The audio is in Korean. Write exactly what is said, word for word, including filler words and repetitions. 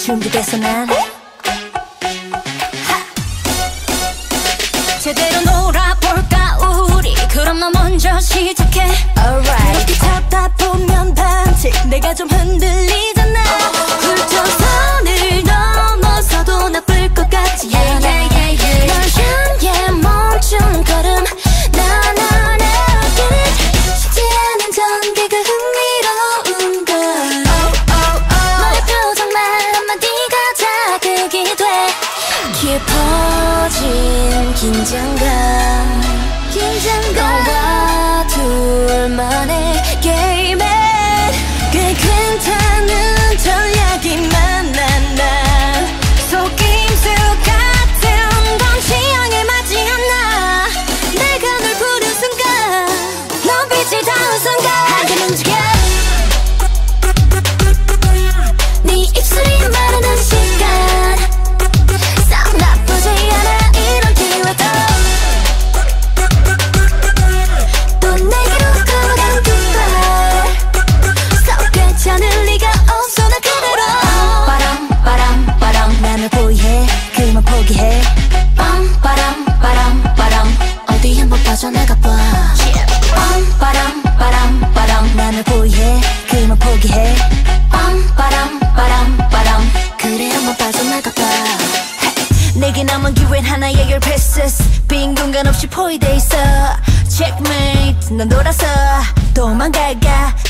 준비됐어 난 제대로 놀아볼까 우리 그럼 너 먼저 시작해 Alright 이렇게 잡다 보면 반칙 내가 좀 흔들리잖아 훌쩍선을 넘어서도 나쁠 것 같지 않아 yeah, yeah, yeah, yeah. 널 향해 멈춘 걸음 나나나 get it 쉽지 않은 전개가 흥미로운 걸 oh, oh, oh. 너의 표정만 한마디가 자극이 돼 깊어진 긴장감 긴장감 너와 둘만의 게임에 꽤 괜찮은 전략이만 난나 속임수 같은 건 취향에 맞지 않아 내가 널 부른 순간 넌 빛이 닿은 순간 한번 움직여 네 입술이 마르는 시간 썩 나쁘지 않아 이런 기회도 또 내게로 걸어간 그발 썩 괜찮을 리가 없어 나 그대로 바람 바람 바람 나를 포위해 그만 포기해 빰 바람 바람 바람 어디 한번 빠져나가봐 빰 바람 바람 바람 나를 포위해 그만 포기해 빰 바람 바람 바람 그래 한번 빠져나가봐 내게 남은 기회는 하나의 your pieces 빈 공간 없이 포위돼 있어 Checkmate 넌 돌아서 도망갈까